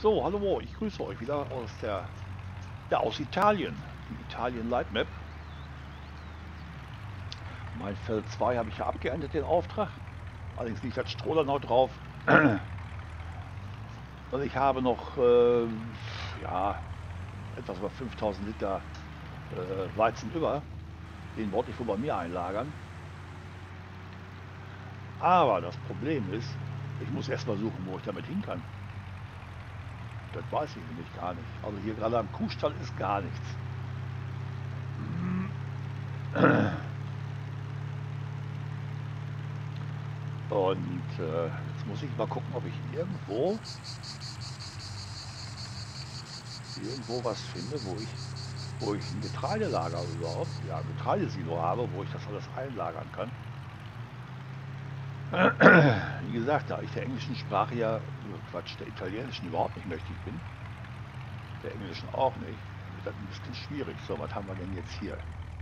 So, hallo, ich grüße euch wieder aus Italien, die Italien Light Map. Mein Feld 2 habe ich ja abgeendet, den Auftrag. Allerdings liegt das Strohler noch drauf. Und ich habe noch, ja, etwas über 5000 Liter Weizen über. Den wollte ich wohl bei mir einlagern. Aber das Problem ist, ich muss erst mal suchen, wo ich damit hin kann. Das weiß ich nämlich gar nicht. Also hier gerade am Kuhstall ist gar nichts. Und jetzt muss ich mal gucken, ob ich irgendwo was finde, wo ich ein Getreidelager überhaupt, ja, ein Getreidesilo habe, wo ich das alles einlagern kann. Wie gesagt, da ich der englischen Sprache ja, Quatsch, der italienischen überhaupt nicht mächtig bin, der englischen auch nicht, ist das ein bisschen schwierig. So, was haben wir denn jetzt hier?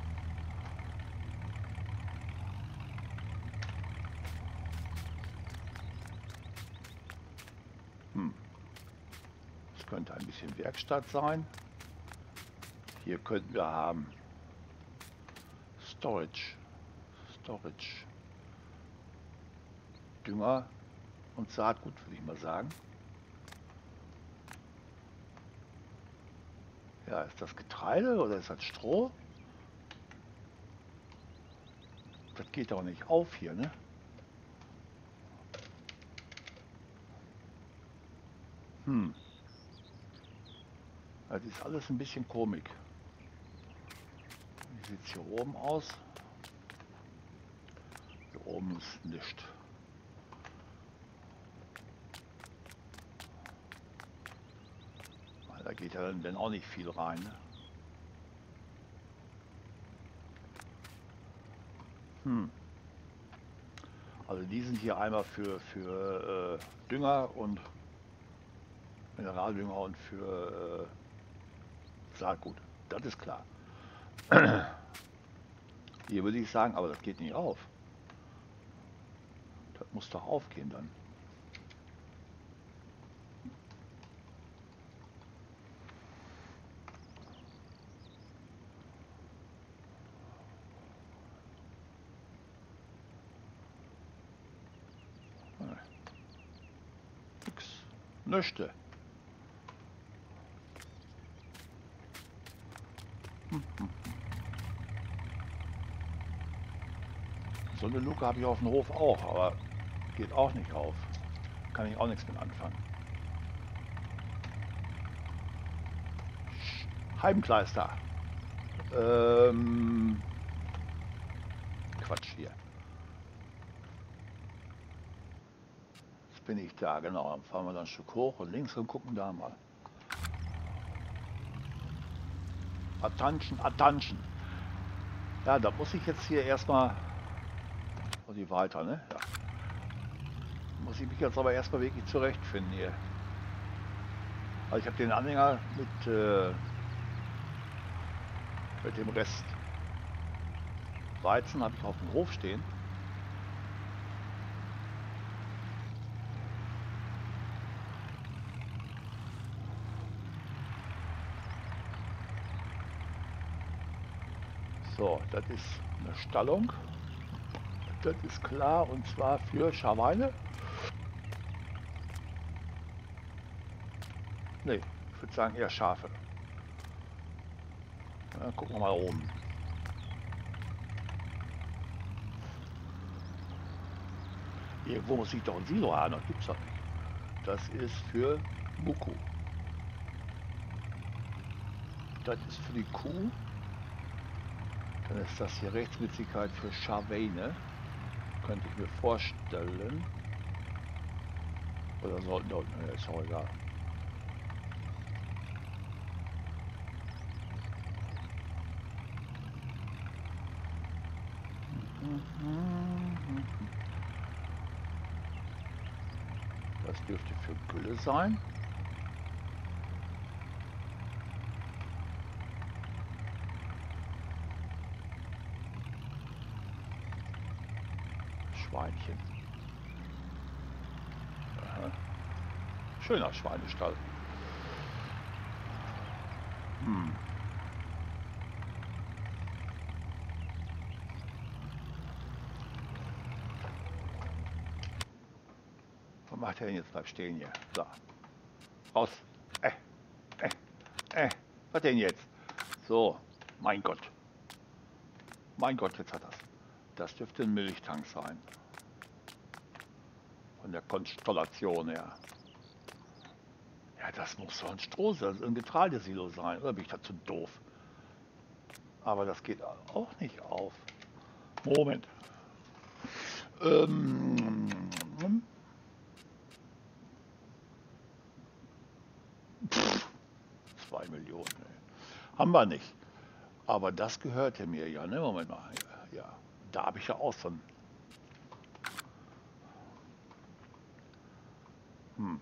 Hm, das könnte ein bisschen Werkstatt sein. Hier könnten wir haben Storage, Dünger und Saatgut, würde ich mal sagen. Ja, ist das Getreide oder ist das Stroh? Das geht doch nicht auf hier, ne? Hm, das ist alles ein bisschen komisch. Wie sieht es hier oben aus? Hier oben ist nichts. Da geht ja dann auch nicht viel rein, ne? Hm. Also die sind hier einmal für Dünger und Mineraldünger und für Saatgut. Das ist klar. Hier würde ich sagen, aber das geht nicht auf. Das muss doch aufgehen dann. Nix. Nüchte. So eine Luke habe ich auf dem Hof auch, aber geht auch nicht auf. Kann ich auch nichts mit anfangen. Heimkleister. Quatsch hier. Jetzt bin ich da, genau. Dann fahren wir dann ein Stück hoch und links und gucken da mal. Attention. Ja, da muss ich jetzt hier erstmal. Oh, die weiter, ne? Ja. Muss ich mich jetzt aber erstmal wirklich zurechtfinden hier. Also ich habe den Anhänger mit dem Rest Weizen habe ich auf dem Hof stehen. So, das ist eine Stallung. Das ist klar, und zwar für Schaweine. Ne, ich würde sagen eher Schafe. Ja, gucken wir mal oben. Irgendwo muss ich doch ein Silo haben, das gibt's doch nicht. Das ist für Muku. Das ist für die Kuh. Dann ist das hier rechts mit Sicherheit für Schweine. Könnte ich mir vorstellen. Oder sollten dort, ne, ist auch egal. Das dürfte für Gülle sein. Schweinchen. Aha. Schöner Schweinestall. Hm. Was macht er denn jetzt? Bleib stehen hier. So. Raus. Äh, äh, Was denn jetzt? So. Mein Gott. Mein Gott, jetzt hat das. Das dürfte ein Milchtank sein. Von der Konstellation her. Ja, das muss doch ein Getreidesilo sein. Oder bin ich dazu doof? Aber das geht auch nicht auf. Moment. Ähm, 2 Millionen. Nee. Haben wir nicht. Aber das gehörte mir ja, ne? Moment mal. Ja, da habe ich ja auch so ein. Hm.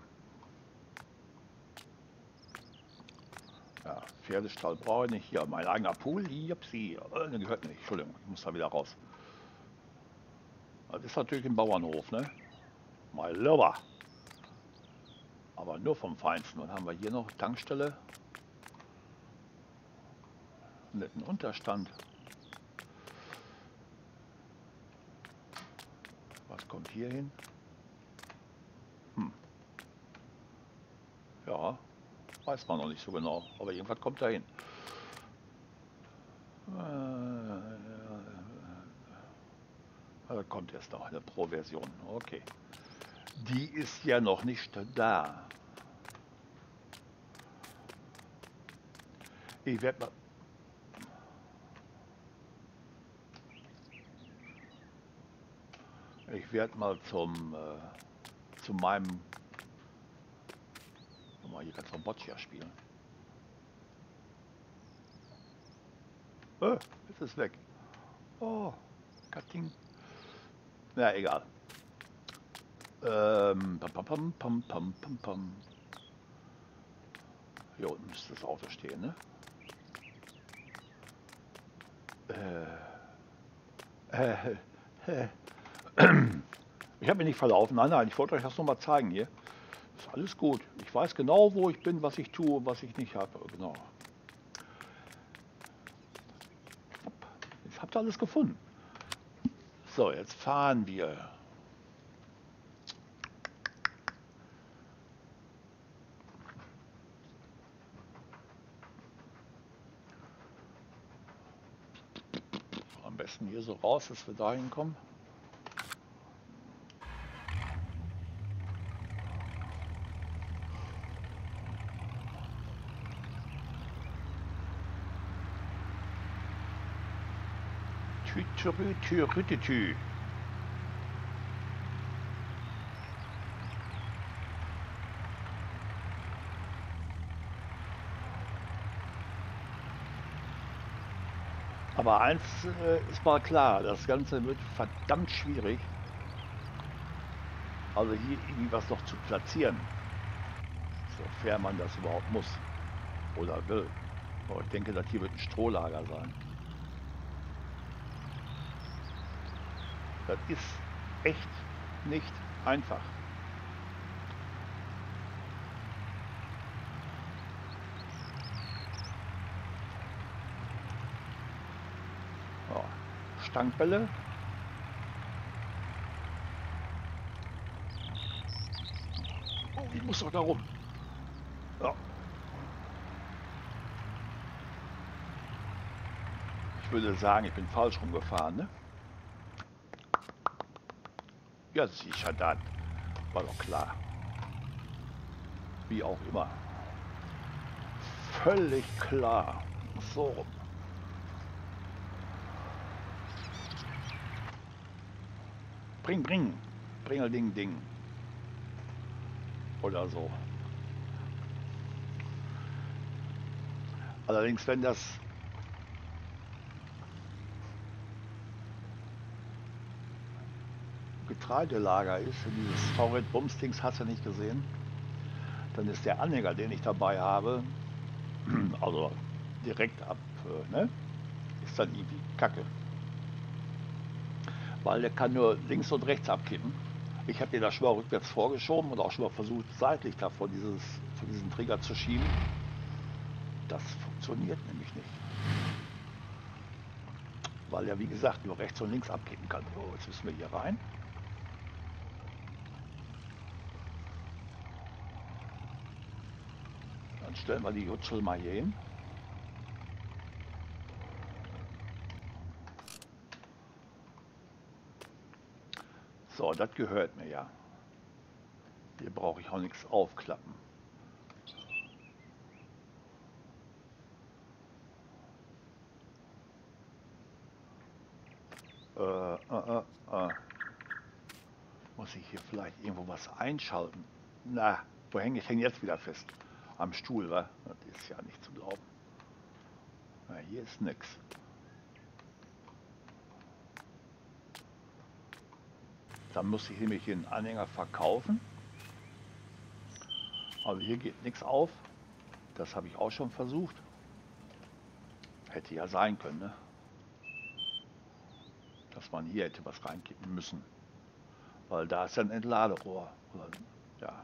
Ja, Pferdestall brauche ich nicht. Hier, mein eigener Pool. Jupsi. Ne, gehört nicht. Entschuldigung, ich muss da wieder raus. Das ist natürlich ein Bauernhof, ne? Mal lieber. Aber nur vom Feinsten. Dann haben wir hier noch Tankstelle. Netten Unterstand. Was kommt hier hin? Hm. Ja, weiß man noch nicht so genau. Aber irgendwas kommt da hin. Da kommt jetzt noch eine Pro-Version. Okay. Die ist ja noch nicht da. Ich werde mal. Ich werde mal zu meinem. Guck mal, hier kannst du noch Boccia spielen. Jetzt ist weg. Oh, Cutting. Na, egal. Pam, pam, pam, pam, pam, pam. Hier unten müsste das Auto stehen, ne? Äh, äh, Ich habe mich nicht verlaufen. Nein, nein, ich wollte euch das nur mal zeigen hier. Ist alles gut. Ich weiß genau, wo ich bin, was ich tue, was ich nicht habe. Genau. Jetzt habt ihr alles gefunden. So, jetzt fahren wir. Am besten hier so raus, dass wir dahin kommen. Tü. Aber eins ist mal klar, das Ganze wird verdammt schwierig. Also hier irgendwie was noch zu platzieren, sofern man das überhaupt muss oder will. Aber ich denke, das hier wird ein Strohlager sein. Das ist echt nicht einfach. Ja, Stangbälle. Oh, ich muss doch da rum. Ja. Ich würde sagen, ich bin falsch rumgefahren, ne? Ja, sicher, dann. War doch klar. Wie auch immer. Völlig klar. So rum. Bring. Bringelding. Oder so. Allerdings, wenn das Getreidelager ist, dieses Vorrat-Bums-Dings hast du nicht gesehen, dann ist der Anhänger, den ich dabei habe, also direkt ab, ne, ist dann irgendwie Kacke. Weil der kann nur links und rechts abkippen. Ich habe den da schon mal rückwärts vorgeschoben und auch schon mal versucht, seitlich da vor diesen Trigger zu schieben. Das funktioniert nämlich nicht. Weil er, wie gesagt, nur rechts und links abgeben kann. So, jetzt müssen wir hier rein. Dann stellen wir die Jutschel mal hier hin. So, das gehört mir ja. Hier brauche ich auch nichts aufklappen. Muss ich hier vielleicht irgendwo was einschalten? Na, wo hänge ich denn jetzt wieder fest? Am Stuhl, wa? Das ist ja nicht zu glauben. Na, hier ist nix. Dann muss ich nämlich den Anhänger verkaufen. Also hier geht nichts auf. Das habe ich auch schon versucht. Hätte ja sein können, ne? Dass man hier hätte was reinkippen müssen. Weil da ist ja ein Entladerohr. Oder, ja.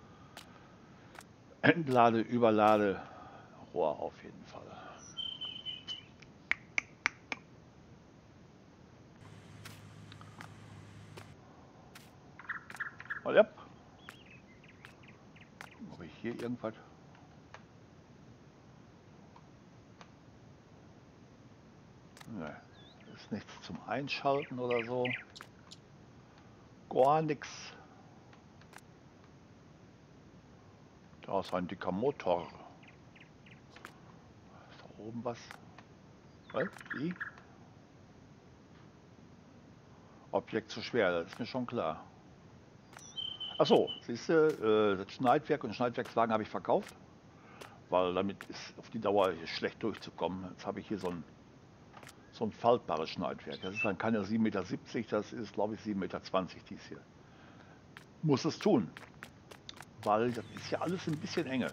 Entlade, Überlade, Rohr auf jeden Fall. Und ja. Habe ich hier irgendwas? Ne, ist nichts zum Einschalten oder so. Gar nichts. Da ist ein dicker Motor. Ist da oben was? Was? Wie? Objekt zu schwer, das ist mir schon klar. Achso, siehst du, das Schneidwerk und Schneidwerkswagen habe ich verkauft, weil damit ist auf die Dauer hier schlecht durchzukommen. Jetzt habe ich hier so ein faltbares Schneidwerk. Das ist dann keine 7,70 Meter, das ist glaube ich 7,20 Meter dies hier. Muss es tun, weil das ist ja alles ein bisschen enge.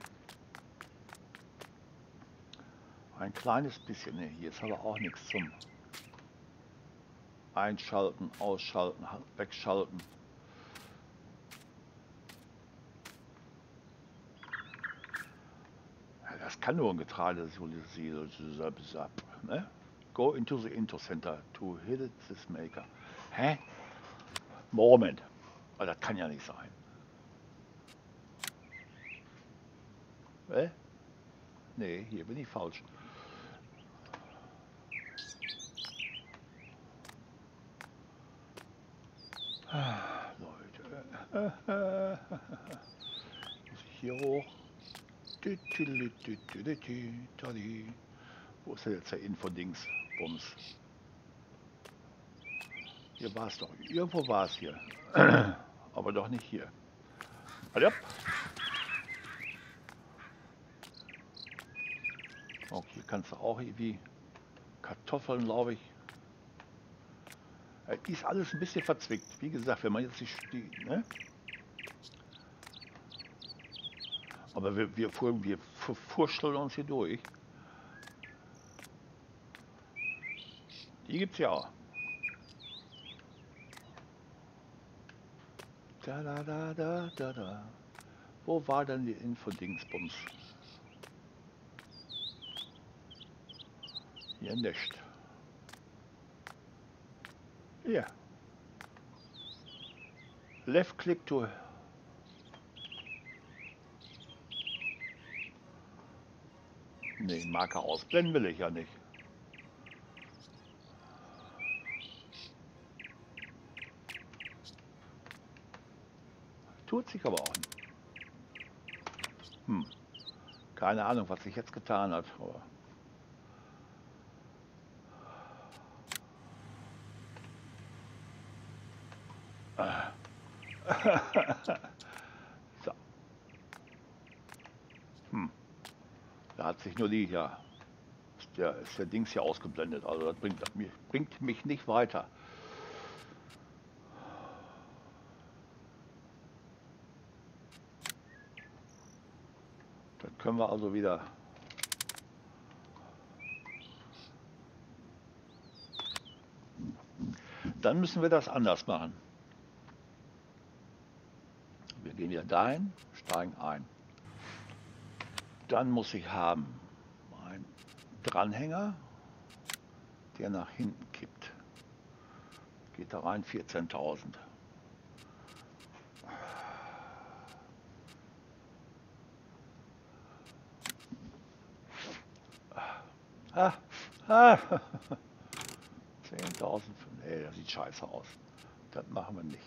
Ein kleines bisschen, ne, hier ist aber auch nichts zum Einschalten, Ausschalten, Wegschalten. Ja, das kann nur ein Getreide, ne? Go into the Into Center to hit this maker. Hä? Moment. Aber das kann ja nicht sein. Nee, hier bin ich falsch. Leute. Muss ich hier hoch? Wo ist denn jetzt der Infodings? Bums. Hier war es doch. Irgendwo war es hier. Aber doch nicht hier. Ja. Okay, hier kannst du auch irgendwie Kartoffeln, glaube ich. Ist alles ein bisschen verzwickt. Wie gesagt, wenn man jetzt die ne? Aber wir furschteln uns hier durch. Die gibt's ja auch. Da. Wo war denn die Infodingsbums? Hier nicht. Hier. Left click to. Nee, Marker ausblenden will ich ja nicht. Tut sich aber auch nicht. Keine Ahnung, was sich jetzt getan hat. So. Da hat sich nur die ja. Ist der Dings hier ausgeblendet. Also das bringt mich nicht weiter. Dann können wir also wieder. Dann müssen wir das anders machen. Wir gehen wieder dahin, steigen ein. Dann muss ich haben einen Dranhänger, der nach hinten kippt. Geht da rein 14.000. Ah, ah. 10.000. Nee, das sieht scheiße aus. Das machen wir nicht.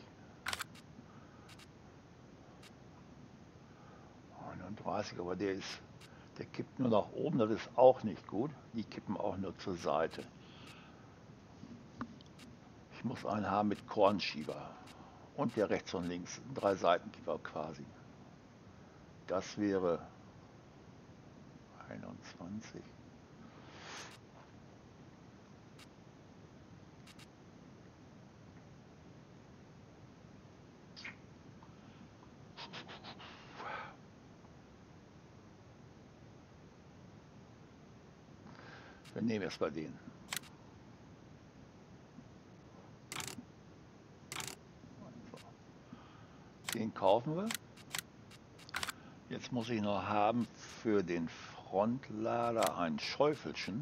39, aber der kippt nur nach oben, das ist auch nicht gut. Die kippen auch nur zur Seite. Ich muss einen haben mit Kornschieber. Und der rechts und links, ein 3-Seitenkipper quasi. Das wäre 21. Wir nehmen erstmal den. Den kaufen wir. Jetzt muss ich noch haben für den Frontlader ein Schäufelchen.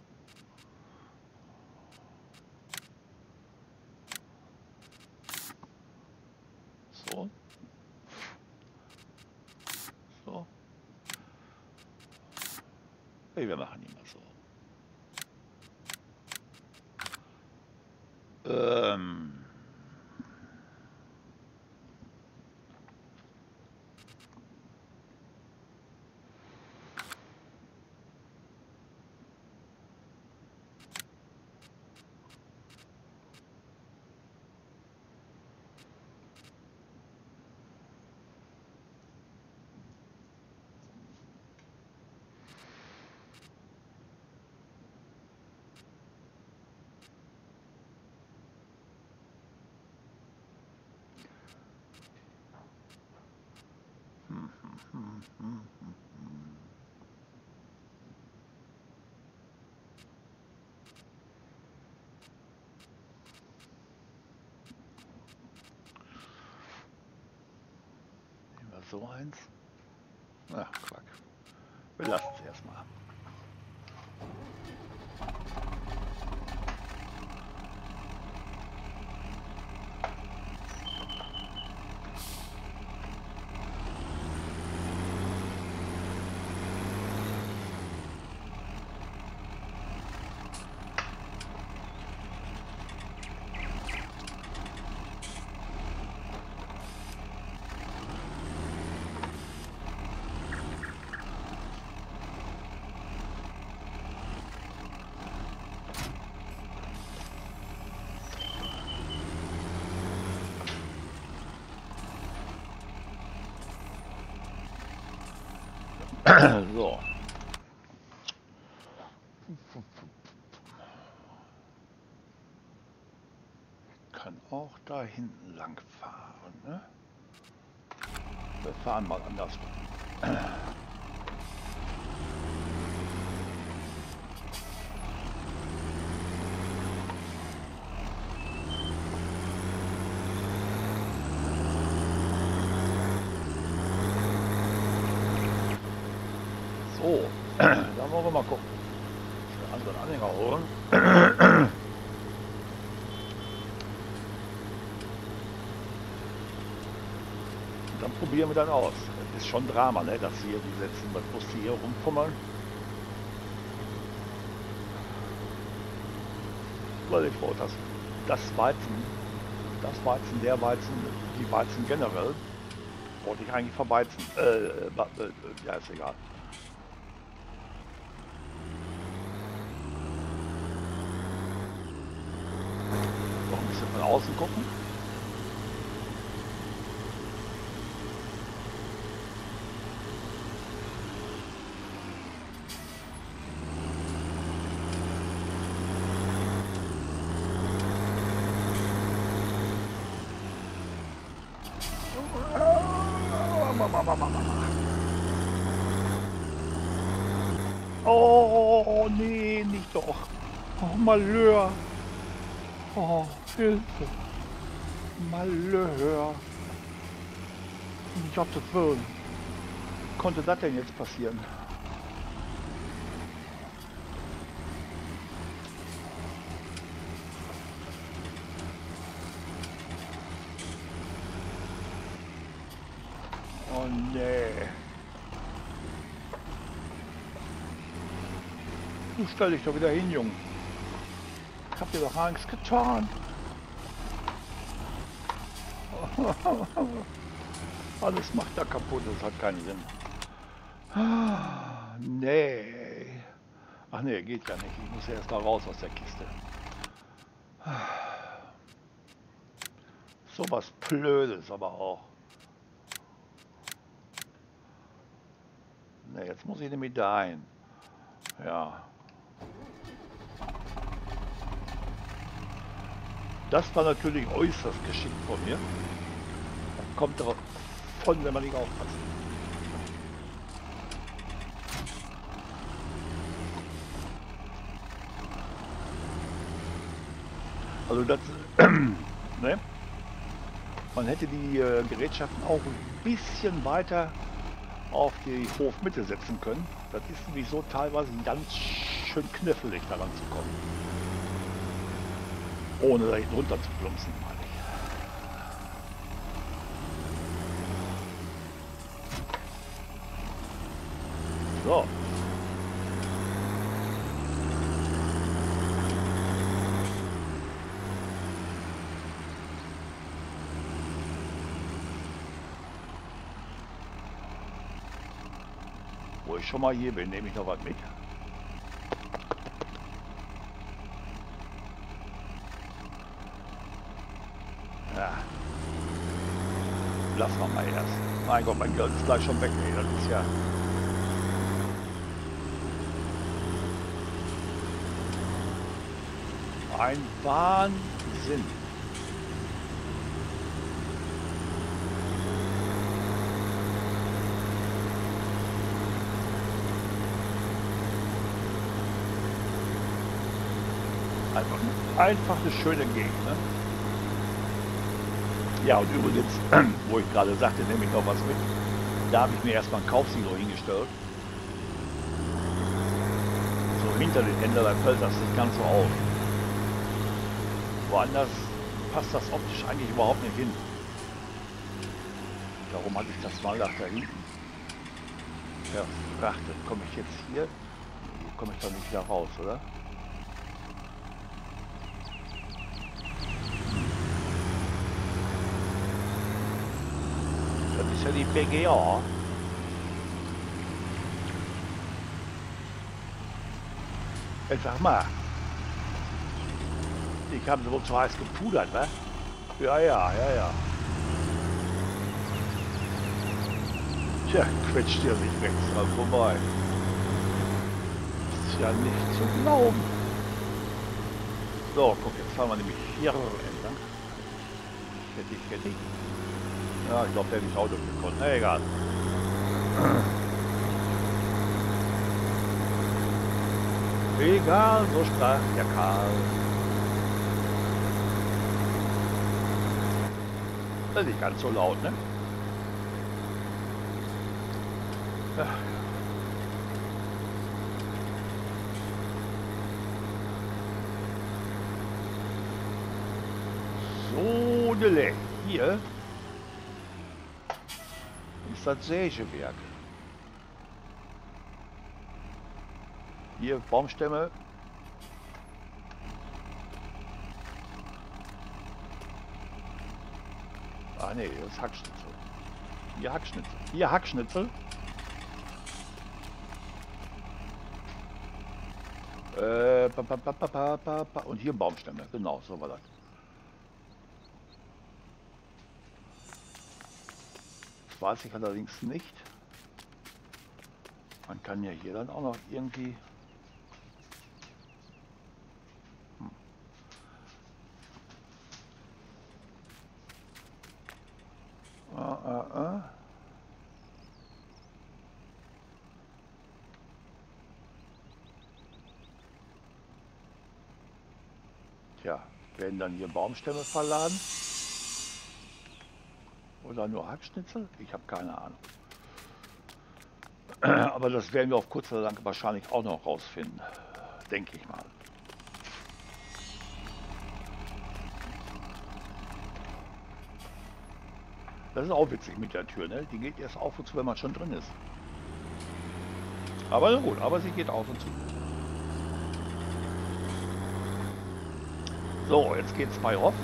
So. So. Hey, wir machen ihn mal so. Nehmen wir so eins. Ach, Quack. Wir lassen es erstmal. So. Kann auch da hinten lang fahren, ne? Wir fahren mal andersrum. So, da wollen wir mal gucken. Den anderen Anhänger holen. Und dann probieren wir dann aus. Das ist schon Drama, ne? Dass hier die setzen, was muss die hier rumfummeln? Weil ich froh, dass das Weizen, der Weizen, die Weizen generell, wollte ich eigentlich verbeizen. Ja, ist egal. Noch ein bisschen von außen gucken. Oh, nee, nicht doch. Oh, Malheur. Oh, Hilfe. Malheur. Ich hab das Willen. Konnte das denn jetzt passieren? nee. Du stell dich doch wieder hin, Junge. Ich hab dir doch Angst getan. Alles macht er kaputt, das hat keinen Sinn. Nee. Ach nee, geht ja nicht. Ich muss ja erst mal raus aus der Kiste. So was Blödes aber auch. Ne, jetzt muss ich nämlich dahin. Ja. Das war natürlich äußerst geschickt von mir. Kommt davon, wenn man nicht aufpasst. Also das, ne? Man hätte die Gerätschaften auch ein bisschen weiter auf die Hofmitte setzen können. Das ist nämlich so teilweise ganz schön knifflig daran zu kommen. Ohne da hinten runter zu plumpsen, meine ich. So. Wo ich schon mal hier bin, nehme ich noch was mit. Ja. Lassen wir mal erst. Mein Gott, mein Geld ist gleich schon weg, ey. Das ist ja... ein Wahnsinn. Einfach eine schöne Gegend. Ne? Ja, und übrigens, wo ich gerade sagte, nehme ich noch was mit. Da habe ich mir erstmal ein Kaufsilo hingestellt. So hinter den Händler, da fällt das nicht ganz so auf. Woanders passt das optisch eigentlich überhaupt nicht hin. Darum hatte ich das mal nach da hinten. Ja, dachte, komme ich jetzt hier? Hier komme ich doch nicht wieder raus, oder? Das ist ja die BGA. Jetzt sag mal. Die haben sie wohl zu heiß gepudert, ne? Ja. Tja, quetscht dir nicht weg, dran vorbei. Ist ja nicht zu glauben. So, guck, jetzt fahren wir nämlich hier entlang. Hätte ich. Ja, ich glaube, der hätte ich Auto gekonnt. Na, egal. Egal, so sprach der Karl. Das ist nicht ganz so laut, ne? Ja. So, Dele. Hier ist das Sägewerk. Hier Baumstämme. Ah ne, das ist Hackschnitzel. Hier Hackschnitzel. Hier Hackschnitzel. Und hier Baumstämme. Genau, so war das. Das weiß ich allerdings nicht. Man kann ja hier dann auch noch irgendwie... Tja, werden dann hier Baumstämme verladen? Oder nur Hackschnitzel? Ich habe keine Ahnung. Aber das werden wir auf kurz oder lang wahrscheinlich auch noch rausfinden. Denke ich mal. Das ist auch witzig mit der Tür, ne? Die geht erst auf und zu, wenn man schon drin ist. Aber na gut, aber sie geht auf und zu. So, jetzt geht's bei Hoff.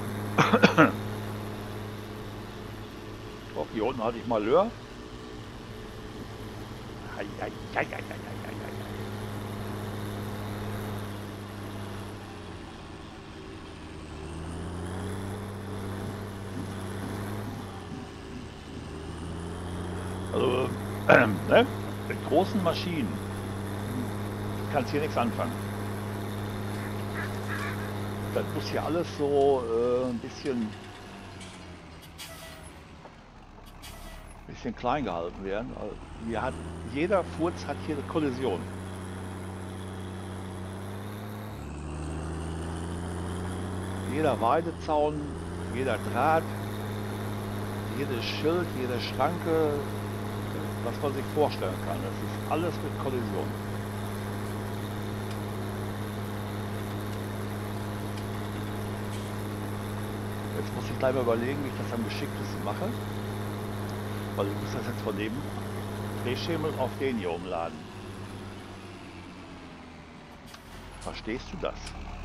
Hoff, hier unten hatte ich Malheur. Ei, ei, ei, ei, ei, ei, ei, ei. Also, ne? Mit großen Maschinen kannst hier nichts anfangen. Das muss hier alles so ein bisschen klein gehalten werden. Also jeder Furz hat hier eine Kollision. Jeder Weidezaun, jeder Draht, jedes Schild, jede Schranke, was man sich vorstellen kann. Das ist alles mit Kollision. Jetzt muss ich gleich mal überlegen, wie ich das am geschicktesten mache. Weil ich muss das jetzt von dem Drehschemel auf den hier umladen. Verstehst du das?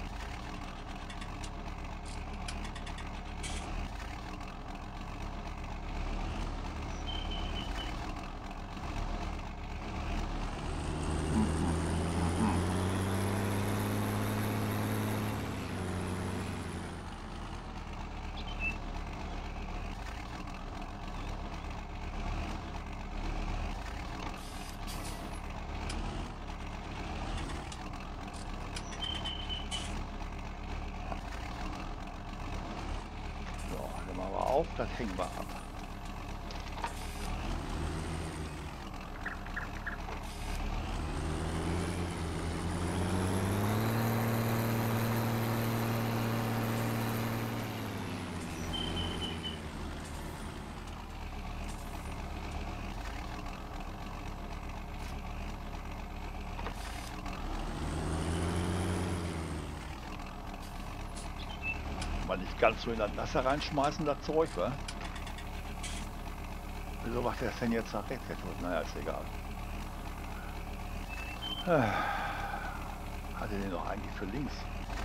Auf, das hängen wir ab. Mal nicht ganz so in das Wasser reinschmeißen, das Zeug, wa? Wieso macht er das denn jetzt nach rechts? Naja, ist egal. Hatte den doch eigentlich für links.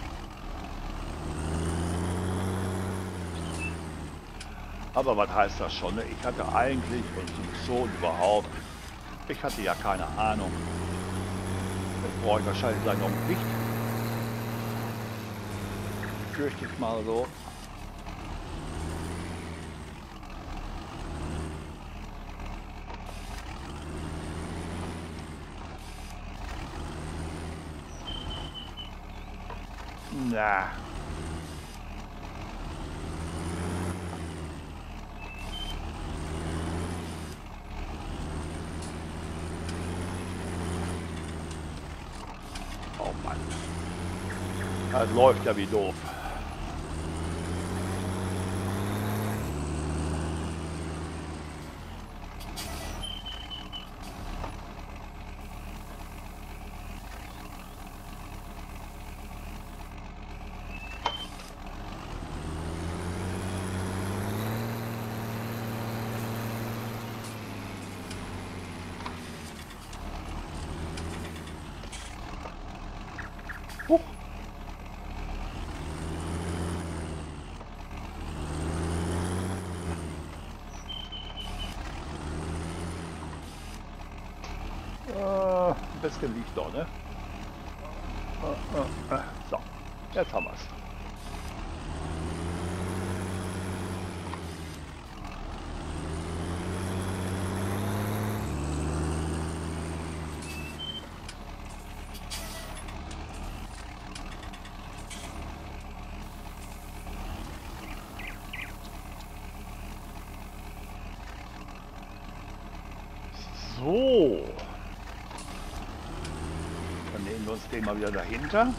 Aber was heißt das schon? Ne? Ich hatte eigentlich und so und überhaupt, ich hatte ja keine Ahnung. Jetzt brauche ich wahrscheinlich gleich noch ein Licht. Fürchte ich mal so. Na. Oh Mann. Das läuft ja wie doof. Huch. Ein bisschen liegt da, ne? So, jetzt haben wir es. So. Dann nehmen wir uns den mal wieder dahinter.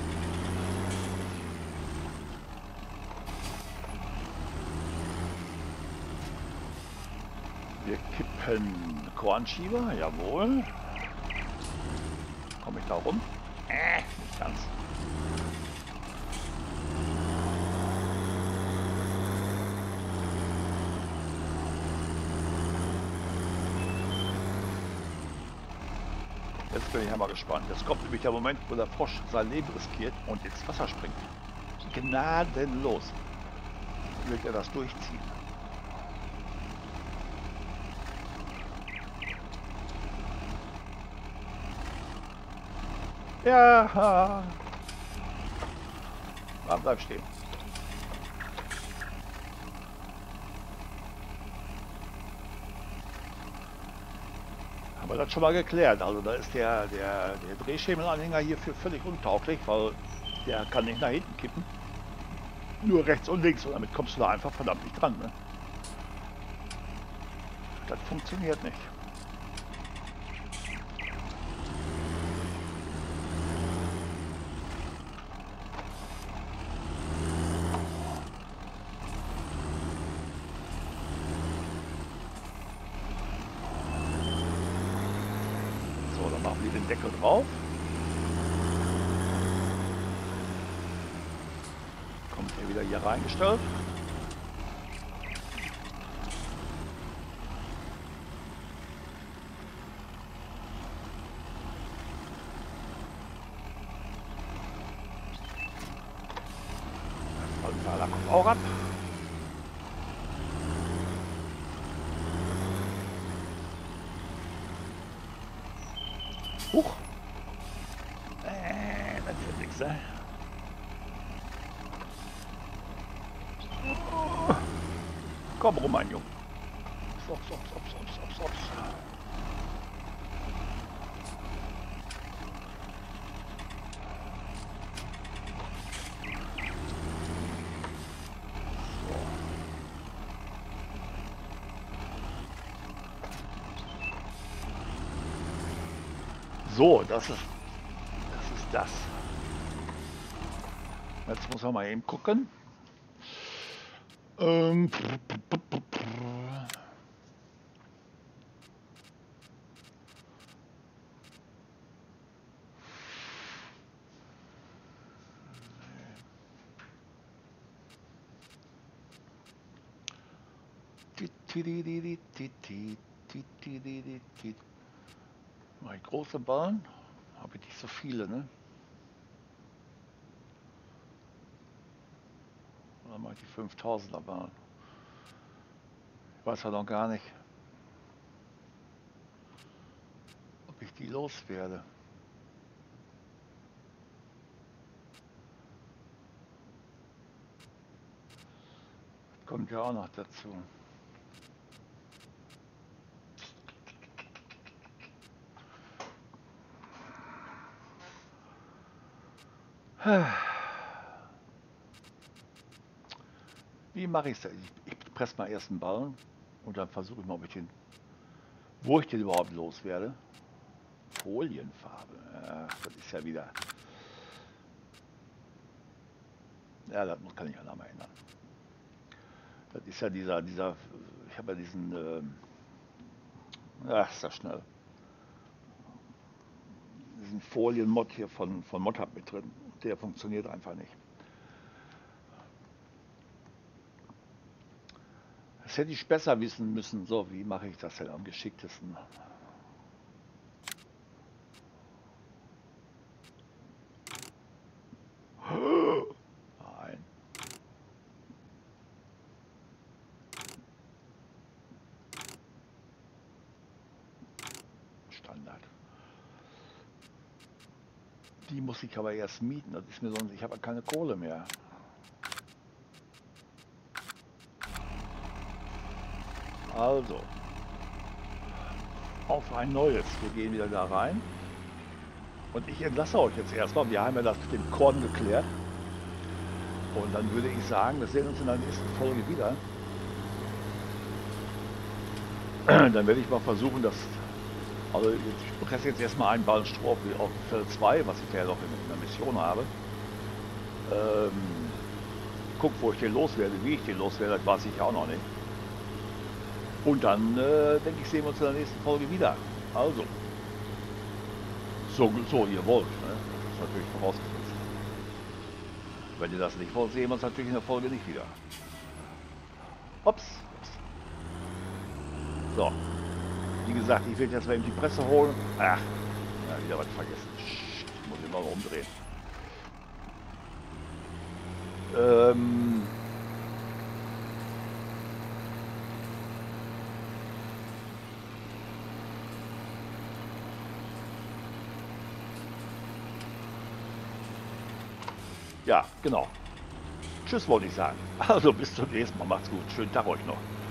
Wir kippen Kornschieber, jawohl. Komme ich da rum? Nicht ganz. Jetzt bin ich ja mal gespannt. Jetzt kommt nämlich der Moment, wo der Frosch sein Leben riskiert und ins Wasser springt. Gnadenlos wird er das durchziehen. Ja, bleib stehen. Haben wir das schon mal geklärt. Also da ist der Drehschemelanhänger hierfür völlig untauglich, weil der kann nicht nach hinten kippen. Nur rechts und links und damit kommst du da einfach verdammt nicht dran. Ne? Das funktioniert nicht. So, dann machen wir den Deckel drauf. Kommt er wieder hier reingestellt. Da kommt auch ab. Huch! Das wird nichts, ne? Komm rum, mein Junge. Sops. So, das ist das. Jetzt muss man mal eben gucken. Mal große Ballen, habe ich nicht so viele, ne? Oder mal die 5000er Ballen. Ich weiß ja noch gar nicht, ob ich die loswerde. Das kommt ja auch noch dazu. Wie mache ich es? Ich presse mal erst einen Ballen und dann versuche ich mal, wo ich den überhaupt loswerde. Folienfarbe. Ja, das ist ja wieder. Ja, das kann ich ja noch mal ändern. Das ist ja dieser, ich habe ja diesen, ist das schnell. Diesen Folienmod hier von Modhub mit drin. Der funktioniert einfach nicht. Das hätte ich besser wissen müssen. So, wie mache ich das denn am geschicktesten? Nein. Standard. Die muss ich aber erst mieten. Das ist mir sonst, ich habe keine Kohle mehr. Also, auf ein neues. Wir gehen wieder da rein. Und ich entlasse euch jetzt erstmal. Wir haben ja das mit dem Korn geklärt. Und dann würde ich sagen, wir sehen uns in der nächsten Folge wieder. Dann werde ich mal versuchen, also ich presse jetzt erstmal einen Ballen Stroh auf Feld 2, was ich ja noch in der Mission habe. Guck, wo ich den loswerde, wie ich den loswerde, das weiß ich auch noch nicht. Und dann, denke ich, sehen wir uns in der nächsten Folge wieder. Also, so ihr wollt. Ne? Das ist natürlich vorausgesetzt. Wenn ihr das nicht wollt, sehen wir uns natürlich in der Folge nicht wieder. Ups. So. Wie gesagt, ich will jetzt mal eben die Presse holen. Ach, Ja, wieder was vergessen. Muss ich mal umdrehen. Ähm, ja, genau. Tschüss wollte ich sagen. Also bis zum nächsten Mal. Macht's gut. Schönen Tag euch noch.